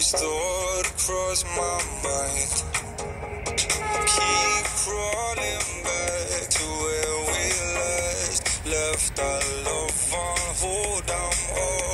First thought across my mind, keep crawling back to where we last left our love on hold. I'm all